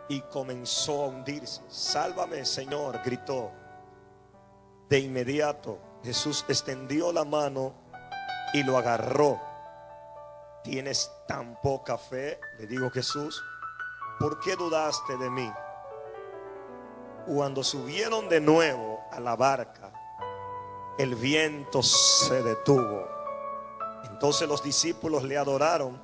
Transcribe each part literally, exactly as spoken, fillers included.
y comenzó a hundirse. Sálvame, Señor, gritó. De inmediato Jesús extendió la mano y lo agarró. ¿Tienes tan poca fe?, le dijo Jesús. ¿Por qué dudaste de mí? Cuando subieron de nuevo a la barca, el viento se detuvo. Entonces los discípulos le adoraron.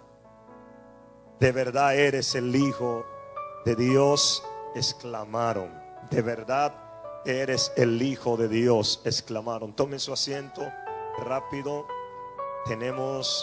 De verdad eres el Hijo de Dios, exclamaron. De verdad eres el Hijo de Dios, exclamaron. Tomen su asiento rápido. Tenemos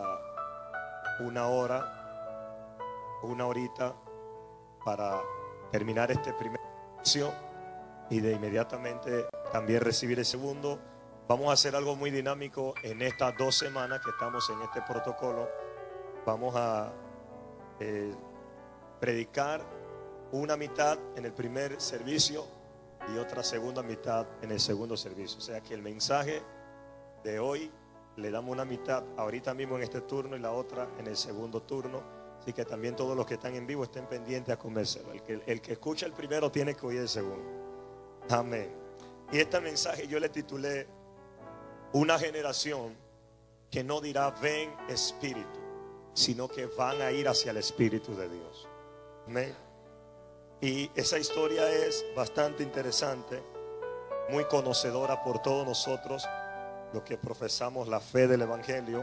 uh, una hora, una horita para terminar este primer lección y de inmediatamente también recibir el segundo. Vamos a hacer algo muy dinámico en estas dos semanas que estamos en este protocolo. Vamos a eh, predicar una mitad en el primer servicio y otra segunda mitad en el segundo servicio. O sea que el mensaje de hoy le damos una mitad ahorita mismo en este turno y la otra en el segundo turno. Así que también todos los que están en vivo estén pendientes a comérselo. El que, el que escucha el primero tiene que oír el segundo. Amén. Y este mensaje yo le titulé: una generación que no dirá ven Espíritu, sino que van a ir hacia el Espíritu de Dios. Amén. Y esa historia es bastante interesante, muy conocedora por todos nosotros los que profesamos la fe del Evangelio,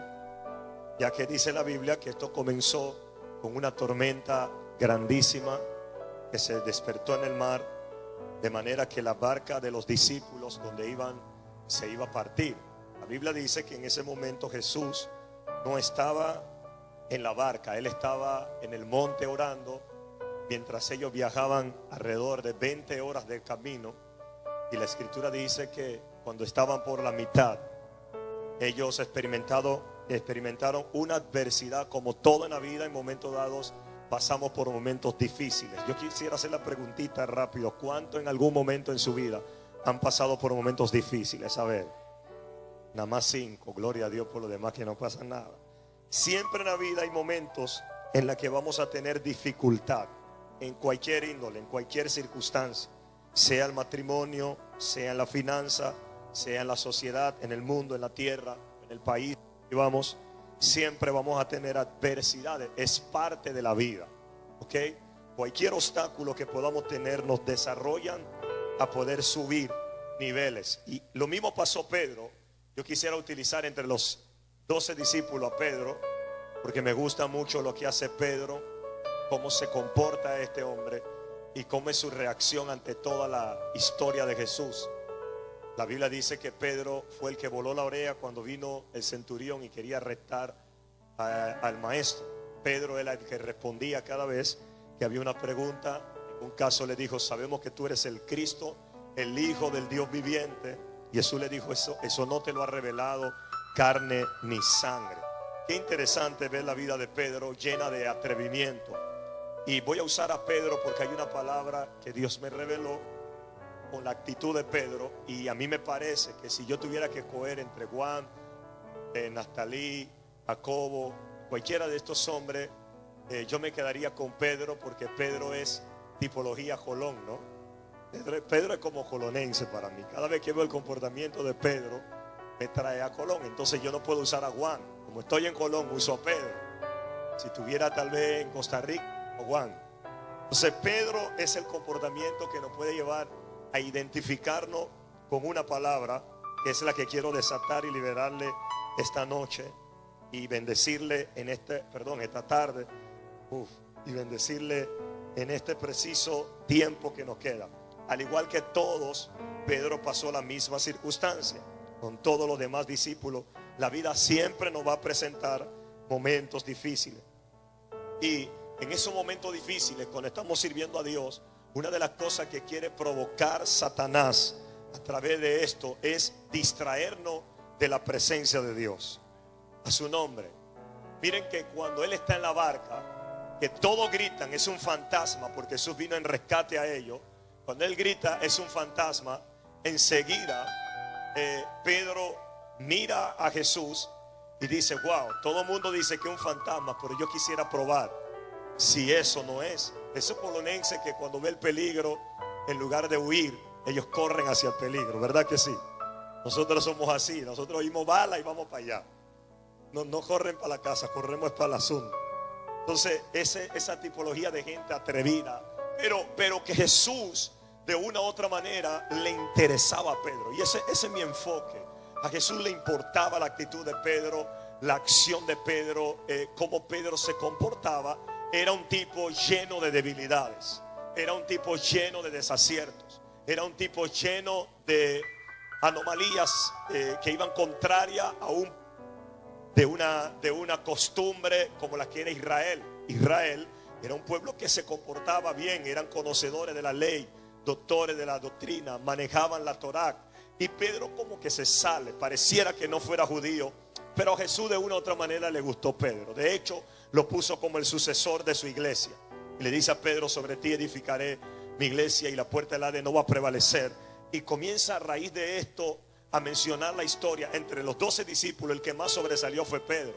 ya que dice la Biblia que esto comenzó con una tormenta grandísima que se despertó en el mar, de manera que la barca de los discípulos donde iban se iba a partir. La Biblia dice que en ese momento Jesús no estaba en la barca, él estaba en el monte orando, mientras ellos viajaban alrededor de veinte horas de camino. Y la escritura dice que cuando estaban por la mitad, ellos experimentaron, experimentaron una adversidad, como todo en la vida. En momentos dados pasamos por momentos difíciles. Yo quisiera hacer la preguntita rápido: ¿cuánto en algún momento en su vida han pasado por momentos difíciles? A ver, nada más cinco. Gloria a Dios por lo demás que no pasa nada. Siempre en la vida hay momentos en los que vamos a tener dificultad, en cualquier índole, en cualquier circunstancia, sea el matrimonio, sea en la finanza, sea en la sociedad, en el mundo, en la tierra, en el país que vamos. Siempre vamos a tener adversidades, es parte de la vida, ¿ok? Cualquier obstáculo que podamos tener nos desarrollan a poder subir niveles. Y lo mismo pasó Pedro. Yo quisiera utilizar entre los doce discípulos a Pedro, porque me gusta mucho lo que hace Pedro, cómo se comporta este hombre y cómo es su reacción ante toda la historia de Jesús. La Biblia dice que Pedro fue el que voló la oreja cuando vino el centurión y quería retar a, al maestro. Pedro era el que respondía cada vez que había una pregunta. En un caso le dijo: sabemos que tú eres el Cristo, el Hijo del Dios viviente. Y Jesús le dijo: eso, eso no te lo ha revelado carne ni sangre. Qué interesante ver la vida de Pedro llena de atrevimiento. Y voy a usar a Pedro porque hay una palabra que Dios me reveló con la actitud de Pedro. Y a mí me parece que si yo tuviera que escoger entre Juan, eh, Naftalí, Jacobo, cualquiera de estos hombres, eh, yo me quedaría con Pedro, porque Pedro es tipología Jolón, ¿no? Pedro, Pedro es como jolonense para mí. Cada vez que veo el comportamiento de Pedro me trae a Colón. Entonces yo no puedo usar a Juan. Como estoy en Colón, uso a Pedro. Si estuviera tal vez en Costa Rica, o Juan. Entonces Pedro es el comportamiento que nos puede llevar a identificarnos con una palabra, que es la que quiero desatar y liberarle esta noche y bendecirle en este, perdón, esta tarde, uf, y bendecirle en este preciso tiempo que nos queda. Al igual que todos, Pedro pasó la misma circunstancia con todos los demás discípulos. La vida siempre nos va a presentar momentos difíciles, y en esos momentos difíciles, cuando estamos sirviendo a Dios, una de las cosas que quiere provocar Satanás a través de esto es distraernos de la presencia de Dios. A su nombre. Miren que cuando él está en la barca, que todos gritan es un fantasma, porque Jesús vino en rescate a ellos. Cuando él grita es un fantasma, enseguida eh, Pedro mira a Jesús y dice: wow, todo el mundo dice que es un fantasma, pero yo quisiera probar. si eso no es. Esos polonenses que cuando ve el peligro, en lugar de huir, ellos corren hacia el peligro, ¿verdad que sí? Nosotros somos así, nosotros oímos bala y vamos para allá. No, no corren para la casa, corremos para el asunto. Entonces ese, esa tipología de gente atrevida, pero, pero que Jesús de una u otra manera le interesaba a Pedro. Y ese, ese es mi enfoque. A Jesús le importaba la actitud de Pedro, la acción de Pedro, eh, cómo Pedro se comportaba. Era un tipo lleno de debilidades, era un tipo lleno de desaciertos, era un tipo lleno de anomalías eh, que iban contrarias a un, de, una, de una costumbre como la que era Israel. Israel era un pueblo que se comportaba bien, eran conocedores de la ley, doctores de la doctrina, manejaban la Torá. Y Pedro como que se sale, pareciera que no fuera judío, pero a Jesús de una u otra manera le gustó Pedro. De hecho, lo puso como el sucesor de su iglesia. Y le dice a Pedro: sobre ti edificaré mi iglesia y la puerta del Hades no va a prevalecer. Y comienza a raíz de esto a mencionar la historia. Entre los doce discípulos, el que más sobresalió fue Pedro.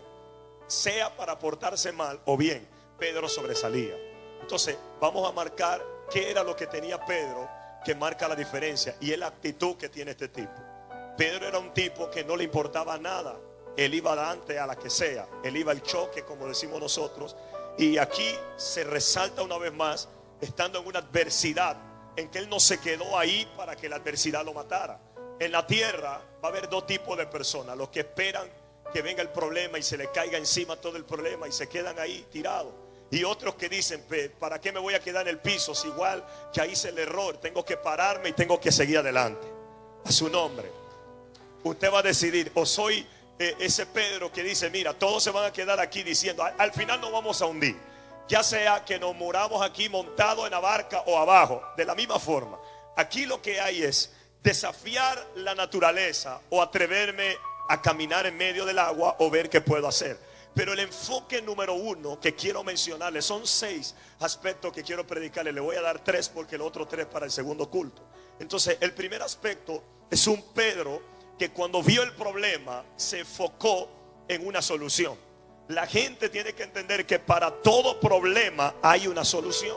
Sea para portarse mal o bien, Pedro sobresalía. Entonces vamos a marcar qué era lo que tenía Pedro, que marca la diferencia, y es la actitud que tiene este tipo. Pedro era un tipo que no le importaba nada. Él iba adelante a la que sea, él iba al choque, como decimos nosotros. Y aquí se resalta una vez más, estando en una adversidad, en que él no se quedó ahí para que la adversidad lo matara. En la tierra va a haber dos tipos de personas: los que esperan que venga el problema y se le caiga encima todo el problema y se quedan ahí tirados, y otros que dicen: ¿para qué me voy a quedar en el piso si igual ya hice el error? Tengo que pararme y tengo que seguir adelante. A su nombre. Usted va a decidir: o soy eh, ese Pedro que dice: mira, todos se van a quedar aquí diciendo, al, al final nos vamos a hundir, ya sea que nos muramos aquí montados en la barca o abajo. De la misma forma, aquí lo que hay es desafiar la naturaleza o atreverme a caminar en medio del agua o ver qué puedo hacer. Pero el enfoque número uno que quiero mencionarles, son seis aspectos que quiero predicarles. Le voy a dar tres porque los otros tres para el segundo culto. Entonces el primer aspecto es un Pedro que cuando vio el problema se enfocó en una solución. La gente tiene que entender que para todo problema hay una solución.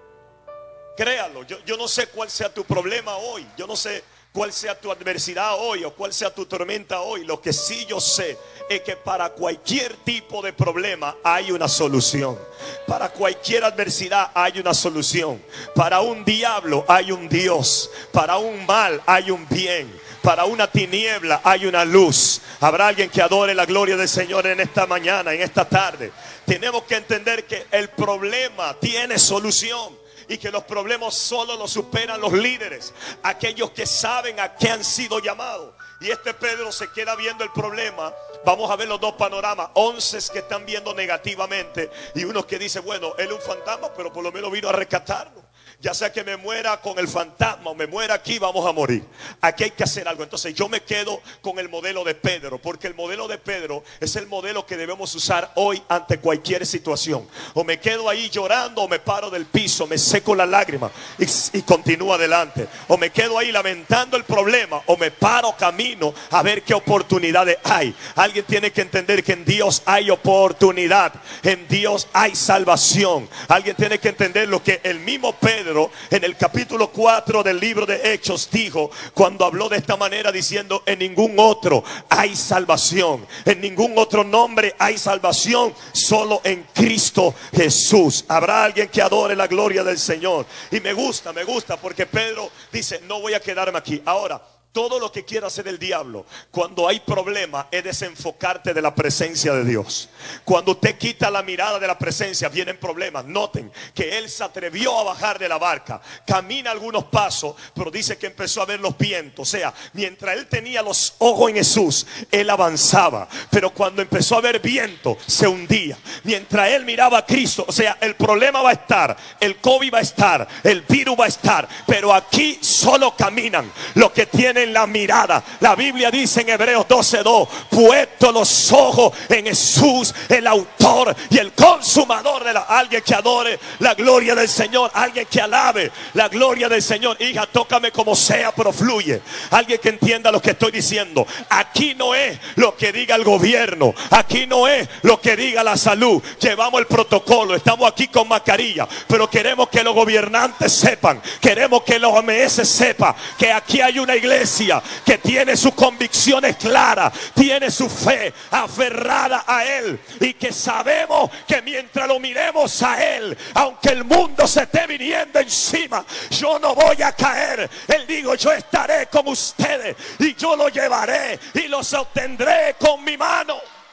Créalo. Yo, yo no sé cuál sea tu problema hoy, yo no sé cuál sea tu adversidad hoy o cuál sea tu tormenta hoy. Lo que sí yo sé es que para cualquier tipo de problema hay una solución. Para cualquier adversidad hay una solución. Para un diablo hay un Dios. Para un mal hay un bien. Para una tiniebla hay una luz. Habrá alguien que adore la gloria del Señor en esta mañana, en esta tarde. Tenemos que entender que el problema tiene solución. Y que los problemas solo los superan los líderes, aquellos que saben a qué han sido llamados. Y este Pedro se queda viendo el problema. Vamos a ver los dos panoramas: once que están viendo negativamente y unos que dicen: bueno, él es un fantasma, pero por lo menos vino a rescatarnos. Ya sea que me muera con el fantasma o me muera aquí, vamos a morir. Aquí hay que hacer algo. Entonces yo me quedo con el modelo de Pedro, porque el modelo de Pedro es el modelo que debemos usar hoy ante cualquier situación. O me quedo ahí llorando, o me paro del piso, me seco las lágrimas y, y continúo adelante. O me quedo ahí lamentando el problema, o me paro camino a ver qué oportunidades hay. Alguien tiene que entender que en Dios hay oportunidad, en Dios hay salvación. Alguien tiene que entender lo que el mismo Pedro en el capítulo cuatro del libro de Hechos dijo, cuando habló de esta manera, diciendo: en ningún otro hay salvación, en ningún otro nombre hay salvación, solo en Cristo Jesús. Habrá alguien que adore la gloria del Señor. Y me gusta, me gusta porque Pedro dice: no voy a quedarme aquí. Ahora, todo lo que quiera hacer el diablo cuando hay problema es desenfocarte de la presencia de Dios. Cuando usted quita la mirada de la presencia, vienen problemas. Noten que él se atrevió a bajar de la barca, camina algunos pasos, pero dice que empezó a ver los vientos. O sea, mientras él tenía los ojos en Jesús, él avanzaba, pero cuando empezó a ver viento, se hundía. Mientras él miraba a Cristo, o sea, el problema va a estar, el COVID va a estar, el virus va a estar, pero aquí solo caminan los que tienen en la mirada. La Biblia dice en Hebreos doce dos, puesto los ojos en Jesús, el autor y el consumador de la... Alguien que adore la gloria del Señor, alguien que alabe la gloria del Señor. Hija, tócame como sea, pero fluye. Alguien que entienda lo que estoy diciendo. Aquí no es lo que diga el gobierno, aquí no es lo que diga la salud. Llevamos el protocolo, estamos aquí con mascarilla, pero queremos que los gobernantes sepan, queremos que los O M S sepan que aquí hay una iglesia que tiene sus convicciones claras, tiene su fe aferrada a Él, y que sabemos que mientras lo miremos a Él, aunque el mundo se esté viniendo encima, yo no voy a caer. Él dijo, yo estaré con ustedes y yo lo llevaré y lo sostendré con mi mano.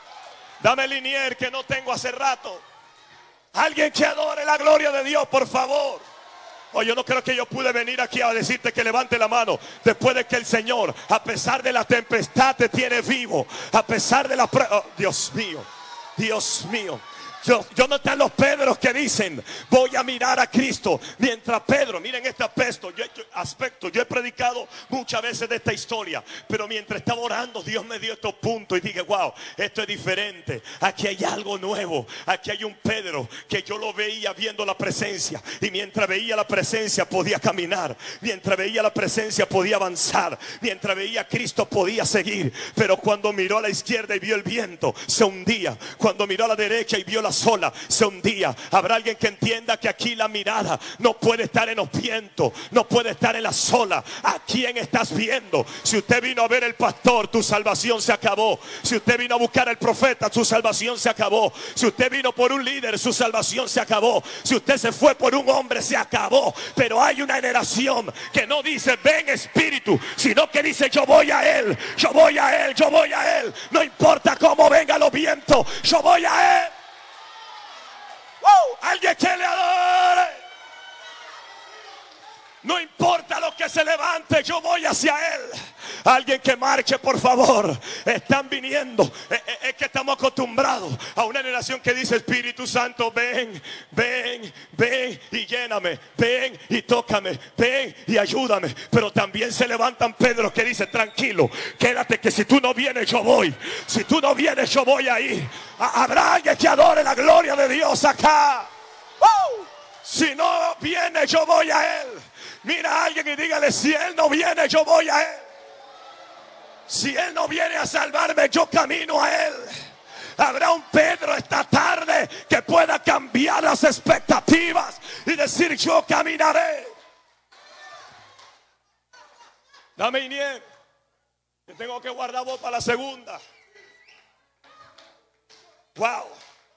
Dame el linier que no tengo hace rato. Alguien que adore la gloria de Dios, por favor. Oh, yo no creo que yo pude venir aquí a decirte que levante la mano después de que el Señor, a pesar de la tempestad, te tiene vivo. A pesar de la prueba. Oh, Dios mío, Dios mío. Yo, yo no están los Pedros que dicen, voy a mirar a Cristo. Mientras Pedro, miren este aspecto yo, yo, aspecto, yo he predicado muchas veces de esta historia, pero mientras estaba orando, Dios me dio estos puntos y dije, wow, esto es diferente. Aquí hay algo nuevo. Aquí hay un Pedro que yo lo veía viendo la presencia, y mientras veía la presencia podía caminar, mientras veía la presencia podía avanzar, mientras veía a Cristo podía seguir. Pero cuando miró a la izquierda y vio el viento, se hundía. Cuando miró a la derecha y vio la sola, se hundía. Habrá alguien que entienda que aquí la mirada no puede estar en los vientos, no puede estar en la sola. ¿A quién estás viendo? Si usted vino a ver el pastor, tu salvación se acabó. Si usted vino a buscar al profeta, su salvación se acabó. Si usted vino por un líder, su salvación se acabó. Si usted se fue por un hombre, se acabó. Pero hay una generación que no dice ven espíritu, sino que dice yo voy a Él, yo voy a Él, yo voy a Él. No importa cómo vengan los vientos, yo voy a Él. ¡Oh! Alguien que le adore. No importa lo que se levante, yo voy hacia Él. Alguien que marche, por favor. Están viniendo. Es, es, es que estamos acostumbrados a una generación que dice Espíritu Santo, ven, ven, ven y lléname, ven y tócame, ven y ayúdame. Pero también se levantan Pedro que dice, tranquilo, quédate, que si tú no vienes yo voy. Si tú no vienes yo voy a ir. Habrá alguien que adore la gloria de Dios acá. ¡Uh! Si no viene yo voy a Él. Mira a alguien y dígale, si Él no viene yo voy a Él. Si Él no viene a salvarme, yo camino a Él. Habrá un Pedro esta tarde que pueda cambiar las expectativas y decir, yo caminaré. Dame Inier, que tengo que guardar voz para la segunda. Wow.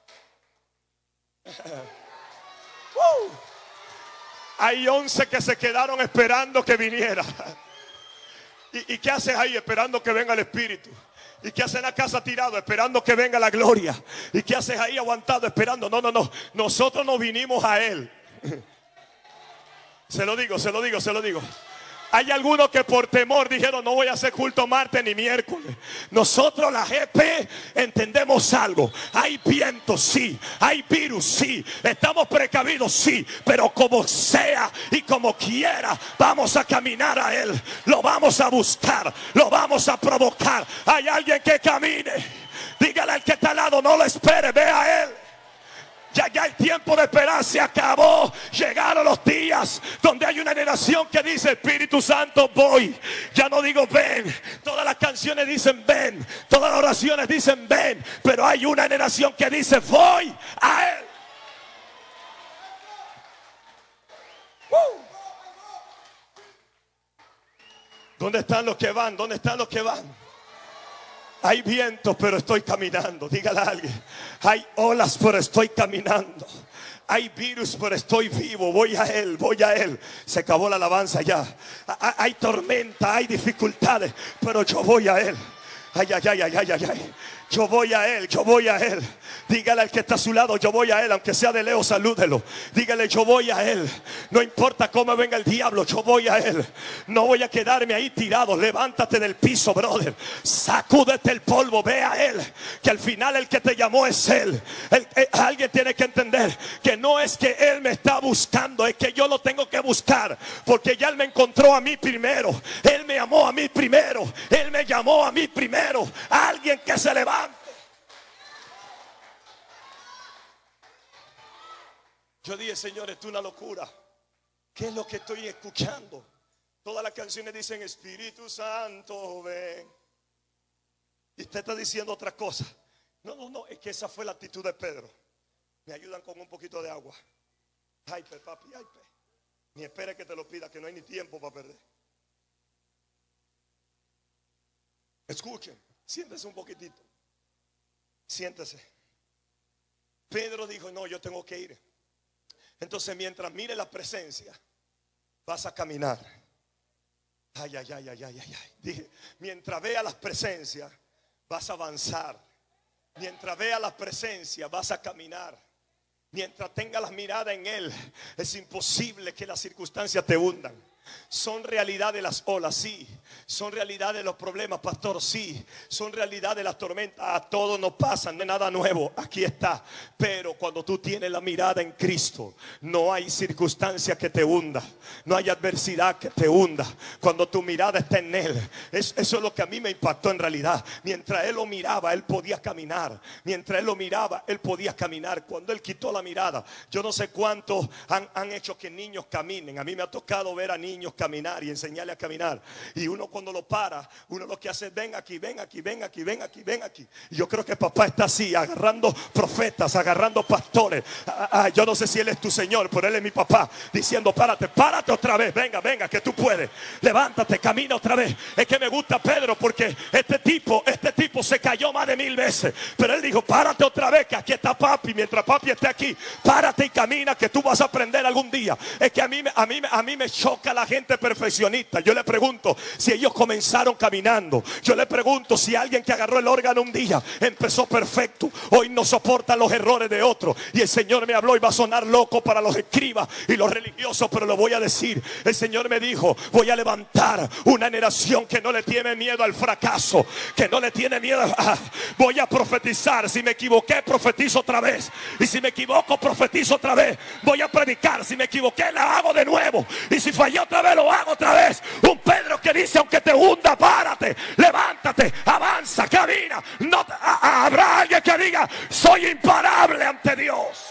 uh. Hay once que se quedaron esperando que viniera. ¿Y, ¿Y qué haces ahí? Esperando que venga el Espíritu. ¿Y qué haces en la casa tirado? Esperando que venga la gloria. ¿Y qué haces ahí aguantado esperando? No, no, no. Nosotros no vinimos a Él. Se lo digo, se lo digo, se lo digo. Hay algunos que por temor dijeron, no voy a hacer culto martes ni miércoles. Nosotros la G P entendemos algo. Hay viento, sí. Hay virus, sí. Estamos precavidos, sí. Pero como sea y como quiera, vamos a caminar a Él. Lo vamos a buscar. Lo vamos a provocar. Hay alguien que camine. Dígale al que está al lado, no lo espere, ve a Él. Ya, ya el tiempo de esperar se acabó. Llegaron los días donde hay una generación que dice, Espíritu Santo, voy. Ya no digo ven. Todas las canciones dicen ven. Todas las oraciones dicen ven. Pero hay una generación que dice, voy a Él. ¡Uh! ¿Dónde están los que van? ¿Dónde están los que van? Hay vientos, pero estoy caminando. Dígale a alguien. Hay olas, pero estoy caminando. Hay virus, pero estoy vivo. Voy a Él, voy a Él. Se acabó la alabanza ya. Hay tormenta, hay dificultades, pero yo voy a Él. Ay, ay, ay, ay, ay, ay, ay. Yo voy a Él, yo voy a Él. Dígale al que está a su lado, yo voy a Él. Aunque sea de lejos, salúdelo. Dígale, yo voy a Él. No importa cómo venga el diablo, yo voy a Él. No voy a quedarme ahí tirado. Levántate del piso, brother. Sacúdete el polvo, ve a Él. Que al final el que te llamó es Él. El, el, alguien tiene que entender que no es que Él me está buscando, es que yo lo tengo que buscar. Porque ya Él me encontró a mí primero. Él me amó a mí primero. Él me llamó a mí primero. Alguien que se levante. Yo dije, Señor, esto es una locura. ¿Qué es lo que estoy escuchando? Todas las canciones dicen Espíritu Santo, ven. Y usted está diciendo otra cosa. No, no, no, es que esa fue la actitud de Pedro. Me ayudan con un poquito de agua. Ay, pe, papi, ay, pe. Ni espere que te lo pida, que no hay ni tiempo para perder. Escuchen, siéntese un poquitito. Siéntese. Pedro dijo, no, yo tengo que ir. Entonces mientras mire la presencia, vas a caminar. Ay, ay, ay, ay, ay, ay, ay. Dije, mientras vea las presencias, vas a avanzar. Mientras vea las presencias, vas a caminar. Mientras tenga la mirada en Él, es imposible que las circunstancias te hundan. Son realidades las olas, sí. Son realidades los problemas, pastor, sí. Son realidades las tormentas. A todos nos pasan, no es nada nuevo. Aquí está. Pero cuando tú tienes la mirada en Cristo, no hay circunstancia que te hunda. No hay adversidad que te hunda. Cuando tu mirada está en Él. es, Eso es lo que a mí me impactó en realidad. Mientras Él lo miraba, Él podía caminar. Mientras Él lo miraba, Él podía caminar. Cuando Él quitó la mirada, yo no sé cuántos han, han hecho que niños caminen. A mí me ha tocado ver a niños caminar y enseñarle a caminar, y uno cuando lo para, uno lo que hace es ven aquí, ven aquí, ven aquí, ven aquí, ven aquí. Y yo creo que papá está así, agarrando profetas, agarrando pastores. Ah, ah, yo no sé si Él es tu Señor, pero Él es mi papá, diciendo párate, párate otra vez, venga, venga, que tú puedes, levántate, camina otra vez. Es que me gusta Pedro porque este tipo, este tipo se cayó más de mil veces, pero él dijo párate otra vez, que aquí está papi. Mientras papi esté aquí, párate y camina, que tú vas a aprender algún día. Es que a mí, a mí, a mí me choca la gente perfeccionista. Yo le pregunto si ellos comenzaron caminando. Yo le pregunto si alguien que agarró el órgano un día empezó perfecto, hoy no soporta los errores de otros. Y el Señor me habló, y va a sonar loco para los escribas y los religiosos, pero lo voy a decir. El Señor me dijo, voy a levantar una generación que no le tiene miedo al fracaso, que no le tiene miedo a... Voy a profetizar. Si me equivoqué, profetizo otra vez. Y si me equivoco, profetizo otra vez. Voy a predicar. Si me equivoqué, la hago de nuevo. Y si fallé otra vez, lo hago otra vez. Un Pedro que dice, aunque te hunda, párate, levántate, avanza, camina. No te, a, a, habrá alguien que diga, soy imparable ante Dios.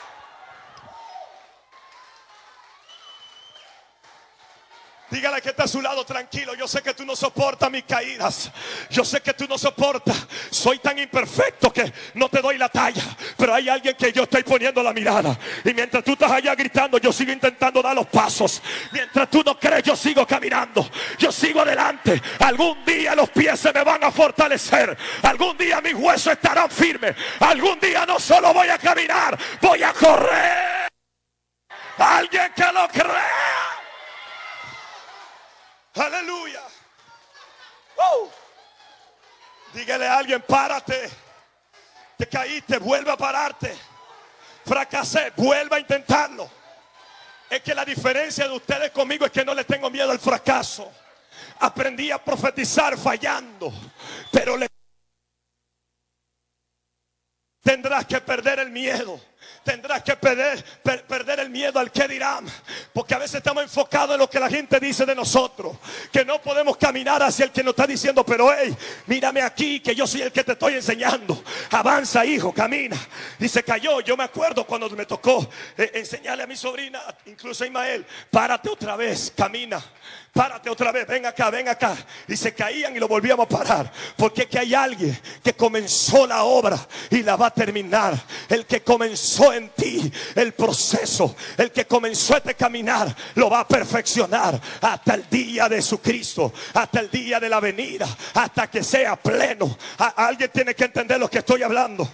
Dígale que está a su lado, tranquilo. Yo sé que tú no soportas mis caídas. Yo sé que tú no soportas. Soy tan imperfecto que no te doy la talla. Pero hay alguien que yo estoy poniendo la mirada. Y mientras tú estás allá gritando, yo sigo intentando dar los pasos. Mientras tú no crees, yo sigo caminando. Yo sigo adelante. Algún día los pies se me van a fortalecer. Algún día mis huesos estarán firmes. Algún día no solo voy a caminar, voy a correr. Alguien que lo crea. Aleluya. uh. Dígale a alguien, párate. Te caíste, vuelve a pararte. Fracasé, vuelve a intentarlo. Es que la diferencia de ustedes conmigo es que no le tengo miedo al fracaso. Aprendí a profetizar fallando, pero le tendrás que perder el miedo. Tendrás que perder, per, perder el miedo al que dirán. Porque a veces estamos enfocados en lo que la gente dice de nosotros, que no podemos caminar hacia el que nos está diciendo, pero hey, mírame aquí, que yo soy el que te estoy enseñando. Avanza, hijo, camina. Y se cayó. Yo me acuerdo cuando me tocó eh, enseñarle a mi sobrina, incluso a Ismael, párate otra vez, camina. Párate otra vez, ven acá, ven acá. Y se caían y lo volvíamos a parar. Porque es que hay alguien que comenzó la obra y la va a terminar. El que comenzó en ti el proceso, el que comenzó este caminar, lo va a perfeccionar hasta el día de Jesucristo, hasta el día de la venida, hasta que sea pleno. A alguien tiene que entender lo que estoy hablando.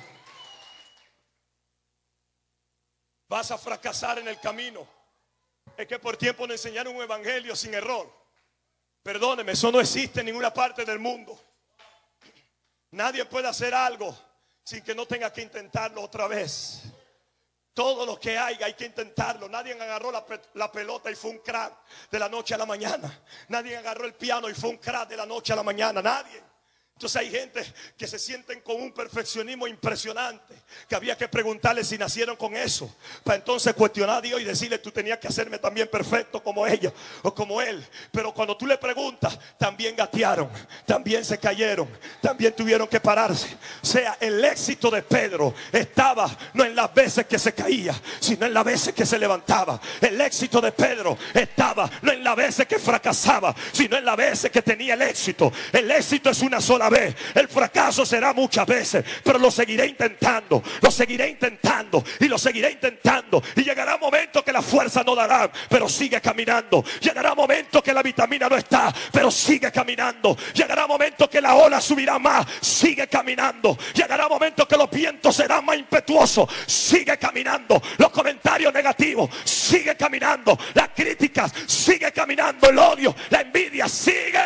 Vas a fracasar en el camino. Es que por tiempo nos enseñaron un evangelio sin error. Perdóneme, eso no existe en ninguna parte del mundo. Nadie puede hacer algo sin que no tenga que intentarlo otra vez. Todo lo que hay hay que intentarlo. Nadie agarró la, pe la pelota y fue un crack de la noche a la mañana. Nadie agarró el piano y fue un crack de la noche a la mañana. Nadie. Entonces hay gente que se sienten con un perfeccionismo impresionante, que había que preguntarle si nacieron con eso, para entonces cuestionar a Dios y decirle: tú tenías que hacerme también perfecto como ella o como él. Pero cuando tú le preguntas, también gatearon, también se cayeron, también tuvieron que pararse. O sea, el éxito de Pedro estaba no en las veces que se caía, sino en las veces que se levantaba. El éxito de Pedro estaba no en las veces que fracasaba, sino en las veces que tenía el éxito. El éxito es una sola vez. El fracaso será muchas veces, pero lo seguiré intentando, lo seguiré intentando y lo seguiré intentando. Y llegará un momento que la fuerza no dará, pero sigue caminando. Llegará un momento que la vitamina no está, pero sigue caminando. Llegará un momento que la ola subirá más, sigue caminando. Llegará un momento que los vientos serán más impetuosos, sigue caminando. Los comentarios negativos, sigue caminando. Las críticas, sigue caminando. El odio, la envidia, sigue.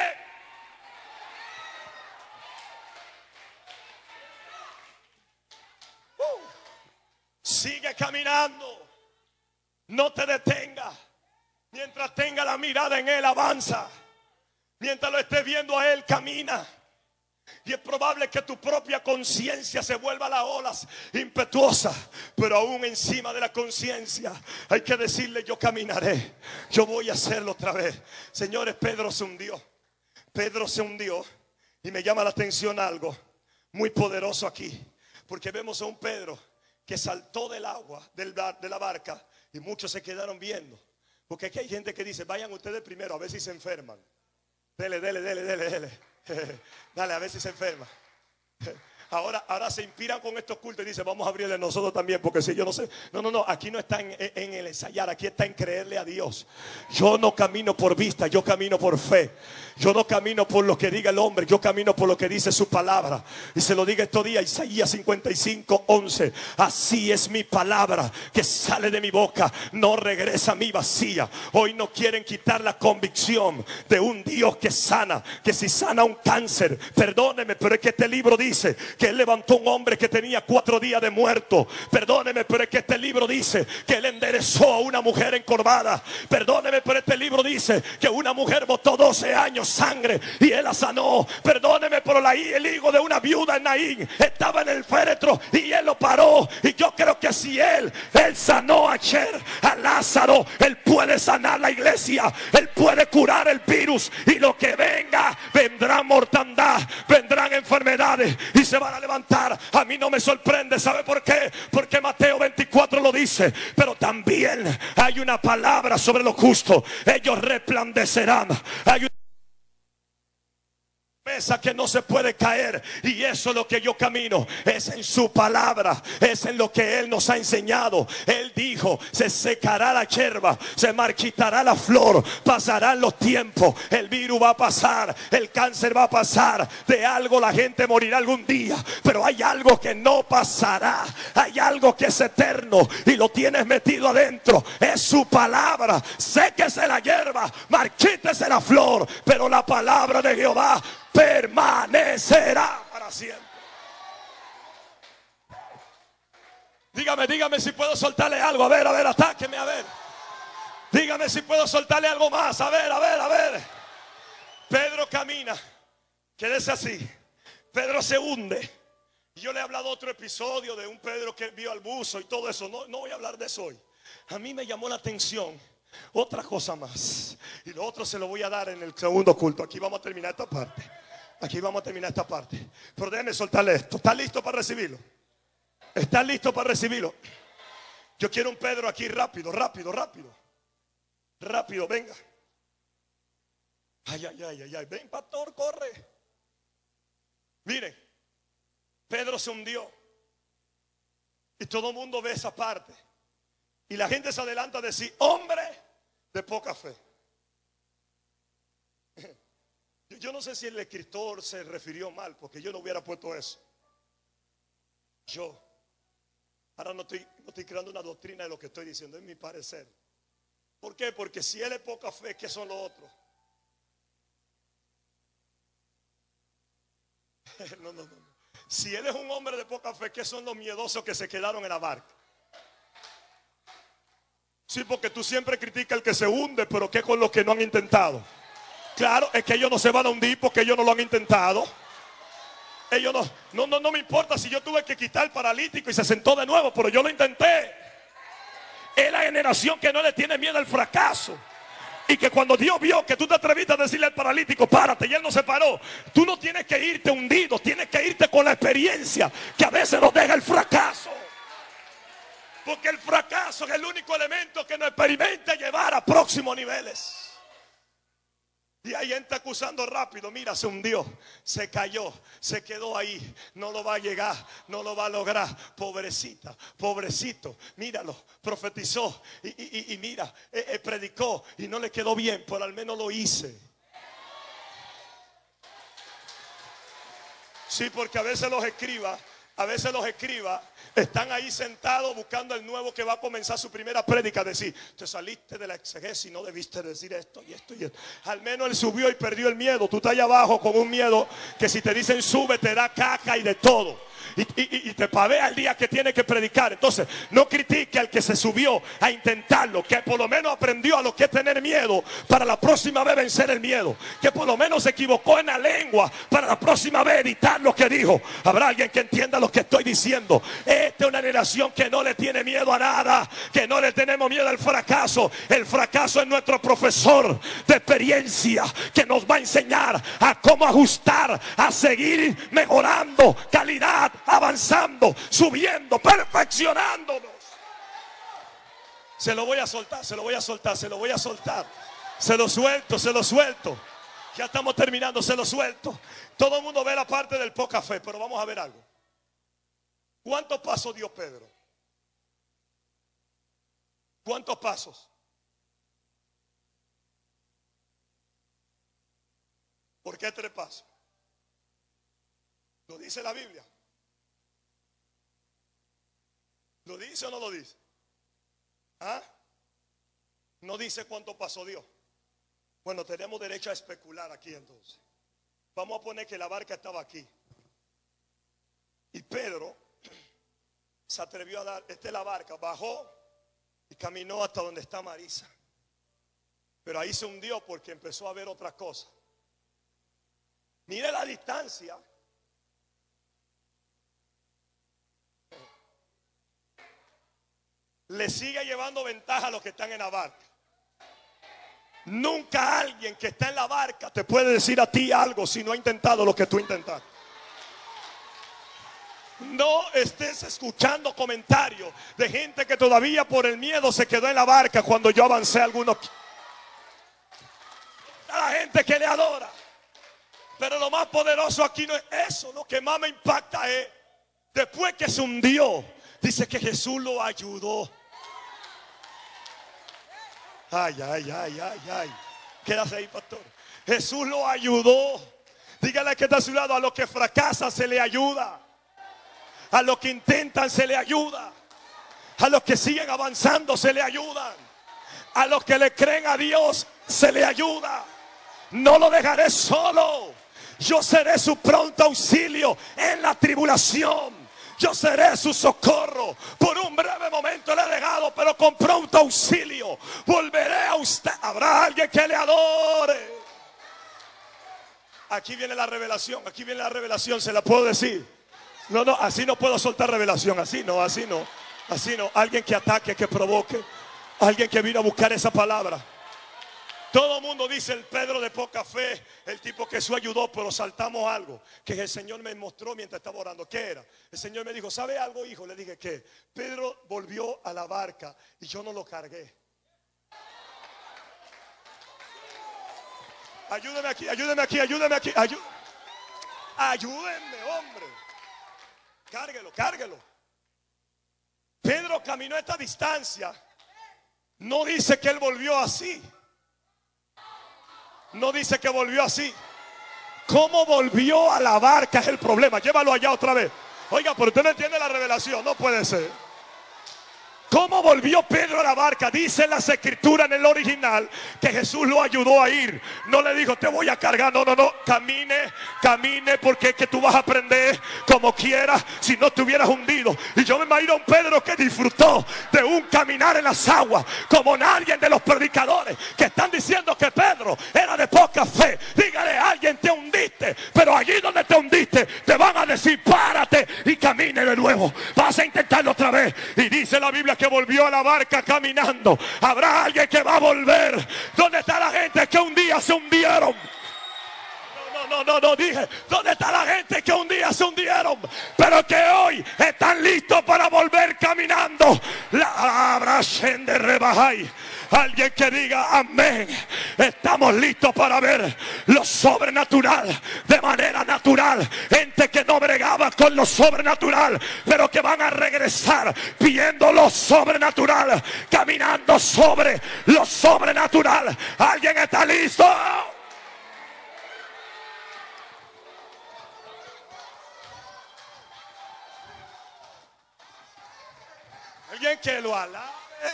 Sigue caminando. No te detengas. Mientras tenga la mirada en Él, avanza. Mientras lo estés viendo a Él, camina. Y es probable que tu propia conciencia se vuelva a las olas impetuosa, pero aún encima de la conciencia hay que decirle: yo caminaré, yo voy a hacerlo otra vez. Señores, Pedro se hundió. Pedro se hundió. Y me llama la atención algo muy poderoso aquí, porque vemos a un Pedro que saltó del agua, del, de la barca, y muchos se quedaron viendo. Porque aquí hay gente que dice: vayan ustedes primero a ver si se enferman. Dele, dele, dele, dele, dele. Dale, a ver si se enferma. Ahora, ahora se inspiran con estos cultos y dicen: vamos a abrirle nosotros también, porque si yo no sé. No, no, no, aquí no está en, en el ensayar, aquí está en creerle a Dios. Yo no camino por vista, yo camino por fe. Yo no camino por lo que diga el hombre, yo camino por lo que dice su palabra. Y se lo diga estos días, Isaías cincuenta y cinco, once. Así es mi palabra que sale de mi boca, no regresa a mí vacía. Hoy no quieren quitar la convicción de un Dios que sana, que si sana un cáncer, perdóneme, pero es que este libro dice que Él levantó un hombre que tenía cuatro días de muerto. Perdóneme, pero es que este libro dice que Él enderezó a una mujer encorvada. Perdóneme, pero este libro dice que una mujer botó doce años sangre y Él la sanó. Perdóneme, pero la, el hijo de una viuda en Naín estaba en el féretro y Él lo paró. Y yo creo que si Él, Él sanó ayer a Lázaro, Él puede sanar la iglesia. Él puede curar el virus. Y lo que venga, vendrá mortandad, vendrán enfermedades y se van a levantar. A mí no me sorprende. ¿Sabe por qué? Porque Mateo veinticuatro lo dice. Pero también hay una palabra sobre los justos: ellos resplandecerán. Hay una mesa que no se puede caer, y eso es lo que yo camino, es en su palabra, es en lo que Él nos ha enseñado. Él dijo: se secará la hierba, se marchitará la flor, pasarán los tiempos, el virus va a pasar, el cáncer va a pasar, de algo la gente morirá algún día, pero hay algo que no pasará, hay algo que es eterno y lo tienes metido adentro, es su palabra. Séquese la hierba, marchítese la flor, pero la palabra de Jehová permanecerá para siempre. Dígame, dígame si puedo soltarle algo. A ver, a ver, atáqueme, a ver. Dígame si puedo soltarle algo más. A ver, a ver, a ver. Pedro camina. Quédese así. Pedro se hunde. Yo le he hablado otro episodio de un Pedro que vio al buzo y todo eso. No, no voy a hablar de eso hoy. A mí me llamó la atención otra cosa más, y lo otro se lo voy a dar en el segundo culto. Aquí vamos a terminar esta parte. Aquí vamos a terminar esta parte. Pero déjeme soltarle esto. ¿Está listo para recibirlo? ¿Está listo para recibirlo? Yo quiero un Pedro aquí rápido, rápido, rápido. Rápido, venga. Ay, ay, ay, ay, ay. Ven, pastor, corre. Miren, Pedro se hundió y todo el mundo ve esa parte. Y la gente se adelanta a decir: hombre de poca fe. Yo no sé si el escritor se refirió mal, porque yo no hubiera puesto eso. Yo ahora no estoy, no estoy creando una doctrina de lo que estoy diciendo, es mi parecer. ¿Por qué? Porque si él es poca fe, ¿qué son los otros? No, no, no. Si eres un hombre de poca fe, ¿qué son los miedosos que se quedaron en la barca? Sí, porque tú siempre criticas al que se hunde, pero ¿qué con los que no han intentado? Claro, es que ellos no se van a hundir porque ellos no lo han intentado. Ellos no, no, no, no me importa si yo tuve que quitar el paralítico y se sentó de nuevo, pero yo lo intenté. Es la generación que no le tiene miedo al fracaso. Y que cuando Dios vio que tú te atreviste a decirle al paralítico, párate, y él no se paró. Tú no tienes que irte hundido, tienes que irte con la experiencia que a veces nos deja el fracaso. Porque el fracaso es el único elemento que nos experimenta llevar a próximos niveles. Y hay gente acusando rápido, mira, se hundió, se cayó, se quedó ahí, no lo va a llegar, no lo va a lograr. Pobrecita, pobrecito, míralo, profetizó y, y, y mira, eh, eh, predicó y no le quedó bien, pero al menos lo hice. Sí, porque a veces los escribas, a veces los escribas están ahí sentados buscando el nuevo que va a comenzar su primera prédica. Decir, te saliste de la exegesis, no debiste decir esto y esto y esto. Al menos él subió y perdió el miedo. Tú estás allá abajo con un miedo que si te dicen sube te da caca y de todo. Y, y, y te pavea el día que tiene que predicar. Entonces no critique al que se subió a intentarlo, que por lo menos aprendió a lo que es tener miedo para la próxima vez vencer el miedo, que por lo menos se equivocó en la lengua para la próxima vez editar lo que dijo. Habrá alguien que entienda lo que estoy diciendo. Esta es una generación que no le tiene miedo a nada, que no le tenemos miedo al fracaso. El fracaso es nuestro profesor de experiencia que nos va a enseñar a cómo ajustar, a seguir mejorando calidad, avanzando, subiendo, perfeccionándonos. Se lo voy a soltar, se lo voy a soltar, se lo voy a soltar. Se lo suelto, se lo suelto. Ya estamos terminando, se lo suelto. Todo el mundo ve la parte del poca fe, pero vamos a ver algo. ¿Cuántos pasos dio Pedro? ¿Cuántos pasos? ¿Por qué tres pasos? ¿Lo dice la Biblia? ¿Lo dice o no lo dice? ¿Ah? No dice cuánto paso dio. Bueno, tenemos derecho a especular aquí entonces. Vamos a poner que la barca estaba aquí. Y Pedro se atrevió a dar, esta es la barca, bajó y caminó hasta donde está Marisa. Pero ahí se hundió porque empezó a ver otra cosa. Mire la distancia. Le sigue llevando ventaja a los que están en la barca. Nunca alguien que está en la barca te puede decir a ti algo si no ha intentado lo que tú intentaste. No estés escuchando comentarios de gente que todavía por el miedo se quedó en la barca cuando yo avancé algunos. A la gente que le adora. Pero lo más poderoso aquí no es eso. Lo que más me impacta es después que se hundió, dice que Jesús lo ayudó. Ay, ay, ay, ay, ay. Quédate ahí, pastor. Jesús lo ayudó. Dígale que está a su lado. A los que fracasan se le ayuda. A los que intentan se le ayuda. A los que siguen avanzando se le ayudan. A los que le creen a Dios se le ayuda. No lo dejaré solo. Yo seré su pronto auxilio en la tribulación. Yo seré su socorro. Por un breve momento le he dejado, pero con pronto auxilio volveré a usted. Habrá alguien que le adore. Aquí viene la revelación. Aquí viene la revelación. Se la puedo decir. No, no, así no puedo soltar revelación. Así no, así no. Así no. Alguien que ataque, que provoque. Alguien que vino a buscar esa palabra. Todo el mundo dice el Pedro de poca fe, el tipo que Jesús ayudó, pero saltamos algo que el Señor me mostró mientras estaba orando. ¿Qué era? El Señor me dijo, ¿sabe algo, hijo? Le dije, ¿qué? Pedro volvió a la barca y yo no lo cargué. Ayúdeme aquí, ayúdeme aquí, ayúdeme aquí. Ayú... Ayúdenme, hombre. Cárguelo, cárguelo. Pedro caminó esta distancia. No dice que él volvió así. No dice que volvió así. ¿Cómo volvió a la barca? Es el problema. Llévalo allá otra vez. Oiga, pero usted no entiende la revelación. No puede ser. ¿Cómo volvió Pedro a la barca? Dice las escrituras en el original que Jesús lo ayudó a ir. No le dijo, te voy a cargar. No, no, no. Camine, camine, porque es que tú vas a aprender como quieras si no te hubieras hundido. Y yo me imagino a un Pedro que disfrutó de un caminar en las aguas como nadie de los predicadores que están diciendo que Pedro era de poca fe. Dígale a alguien, te hundiste, pero allí donde te hundiste te van a decir, párate y camine de nuevo. Vas a intentarlo otra vez. Y dice la Biblia que volvió a la barca caminando. Habrá alguien que va a volver. ¿Dónde está la gente que un día se hundieron? No, no, no, no, dije, ¿dónde está la gente que un día se hundieron, pero que hoy están listos para volver caminando? La abracen de rebajay. Alguien que diga amén. Estamos listos para ver lo sobrenatural de manera natural. Gente que no bregaba con lo sobrenatural, pero que van a regresar pidiendo lo sobrenatural, caminando sobre lo sobrenatural. ¿Alguien está listo? Alguien que lo alabe.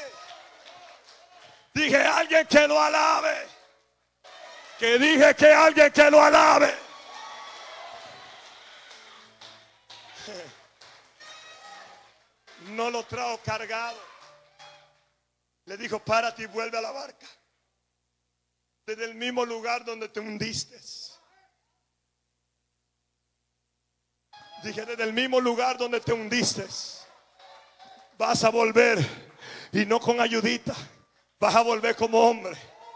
Dije alguien que lo alabe. Que dije que alguien que lo alabe. No lo trajo cargado. Le dijo, párate y vuelve a la barca. Desde el mismo lugar donde te hundiste. Dije, desde el mismo lugar donde te hundiste vas a volver, y no con ayudita. Vas a volver como hombre.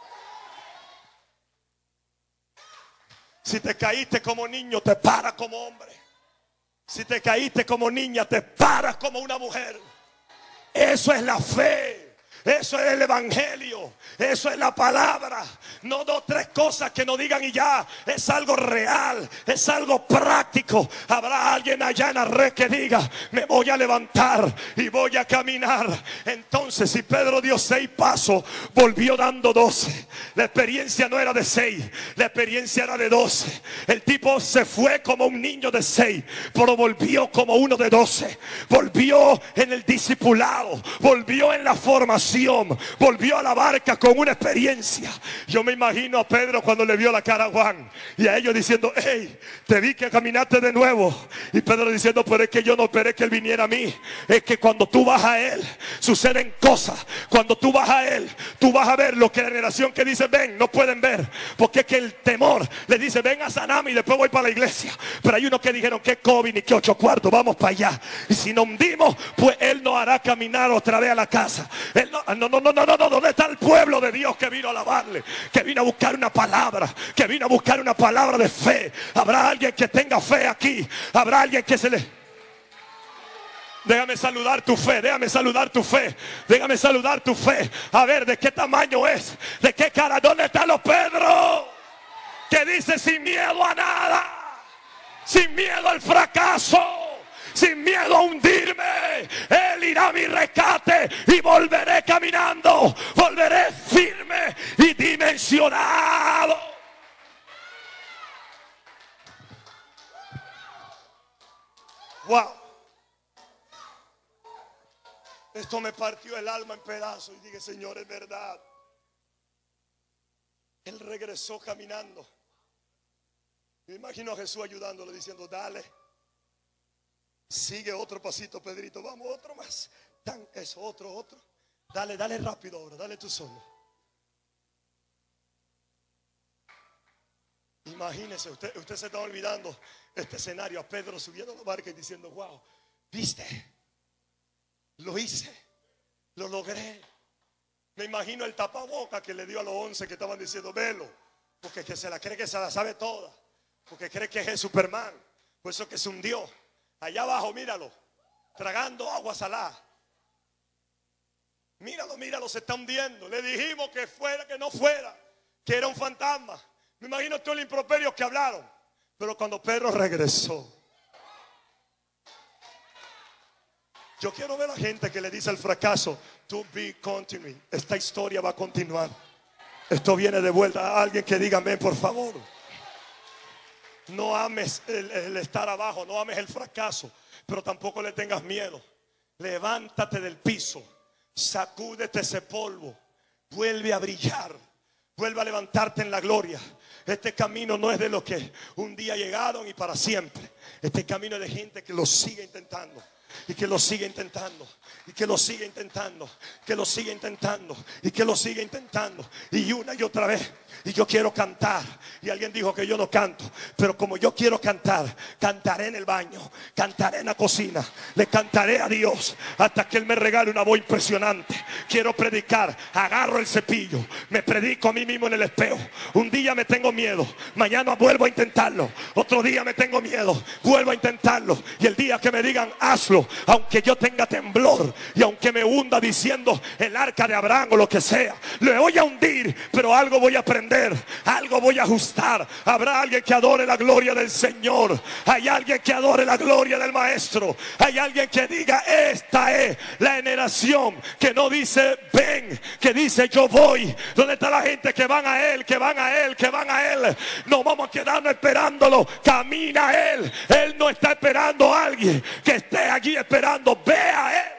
Si te caíste como niño, te paras como hombre. Si te caíste como niña, te paras como una mujer. Eso es la fe. Eso es el evangelio. Eso es la palabra. No dos, tres cosas que no digan y ya. Es algo real. Es algo práctico. Habrá alguien allá en la red que diga, me voy a levantar y voy a caminar. Entonces, si Pedro dio seis pasos, volvió dando doce. La experiencia no era de seis. La experiencia era de doce. El tipo se fue como un niño de seis, pero volvió como uno de doce. Volvió en el discipulado. Volvió en la formación. Volvió a la barca con una experiencia. Yo me imagino a Pedro cuando le vio la cara a Juan y a ellos diciendo, hey, te vi que caminaste de nuevo. Y Pedro diciendo, pero es que yo no esperé que él viniera a mí. Es que cuando tú vas a él suceden cosas. Cuando tú vas a él, tú vas a ver lo que la generación que dice ven no pueden ver, porque es que el temor le dice, ven a sanarme y después voy para la iglesia. Pero hay unos que dijeron, que COVID ni que ocho cuartos, vamos para allá. Y si nos hundimos, pues él nos hará caminar otra vez a la casa. Él no, no, no, no, no, no, no. ¿Dónde está el pueblo de Dios que vino a alabarle? Que vino a buscar una palabra, que vino a buscar una palabra de fe. Habrá alguien que tenga fe aquí. Habrá alguien que se le... Déjame saludar tu fe, déjame saludar tu fe, déjame saludar tu fe. A ver, ¿de qué tamaño es? ¿De qué cara? ¿Dónde están los Pedro? Que dice sin miedo a nada, sin miedo al fracaso, sin miedo a hundirme. Él irá a mi rescate y volveré caminando, volveré firme y dimensionado. Wow. Esto me partió el alma en pedazos y dije, Señor, es verdad. Él regresó caminando. Me imagino a Jesús ayudándole, diciendo, dale, sigue otro pasito, Pedrito, vamos, otro más. Tan, eso, otro, otro. Dale, dale rápido ahora, dale tú solo. Imagínese, usted, usted se está olvidando este escenario, a Pedro subiendo a la barca y diciendo, wow, viste, lo hice, lo logré. Me imagino el tapaboca que le dio a los once que estaban diciendo, velo, porque que se la cree que se la sabe toda, porque cree que es Superman, por eso que se hundió. Allá abajo, míralo, tragando agua salada. Míralo, míralo, se está hundiendo. Le dijimos que fuera, que no fuera, que era un fantasma. Me imagino todo el improperio que hablaron. Pero cuando Pedro regresó, yo quiero ver a la gente que le dice al fracaso, to be continuing. Esta historia va a continuar. Esto viene de vuelta. Alguien que diga amén, por favor. No ames el, el estar abajo, no ames el fracaso, pero tampoco le tengas miedo. Levántate del piso. Sacúdete ese polvo. Vuelve a brillar. Vuelve a levantarte en la gloria. Este camino no es de los que un día llegaron y para siempre. Este camino es de gente que lo sigue intentando. Y que lo sigue intentando. Y que lo sigue intentando. Que lo sigue intentando. Y que lo sigue intentando. Y una y otra vez. Y yo quiero cantar. Y alguien dijo que yo no canto. Pero como yo quiero cantar, cantaré en el baño, cantaré en la cocina, le cantaré a Dios hasta que Él me regale una voz impresionante. Quiero predicar. Agarro el cepillo. Me predico a mí mismo en el espejo. Un día me tengo miedo. Mañana vuelvo a intentarlo. Otro día me tengo miedo. Vuelvo a intentarlo. Y el día que me digan hazlo, aunque yo tenga temblor y aunque me hunda diciendo el arca de Abraham o lo que sea, le voy a hundir, pero algo voy a aprender, algo voy a ajustar. Habrá alguien que adore la gloria del Señor. Hay alguien que adore la gloria del Maestro. Hay alguien que diga esta es la generación que no dice ven, que dice yo voy. ¿Dónde está la gente que van a Él, que van a Él, que van a Él? No vamos a quedarnos esperándolo. Camina a Él. Él no está esperando a alguien que esté allí esperando. Ve a Él.